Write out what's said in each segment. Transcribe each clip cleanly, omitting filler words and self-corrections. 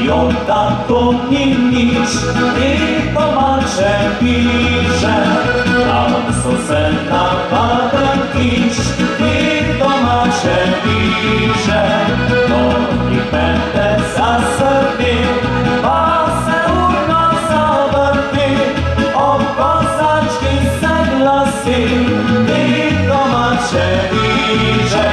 tato ніч, ти помаче більше, там сосе нападе кіч, ти помаче більше, то і пете за собі, пасе урно заверти, о козачки согласи, ти помаче більше.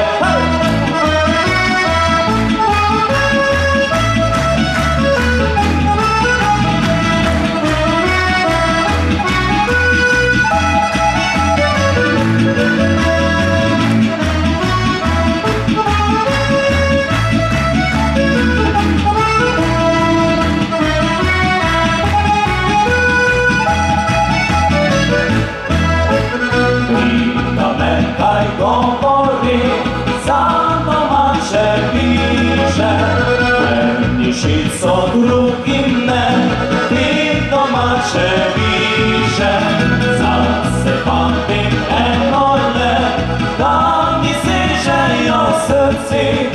Говори, за домаче більше, певніші со другим не, ти домаче більше, засипати еноле, там і сиже й о серці.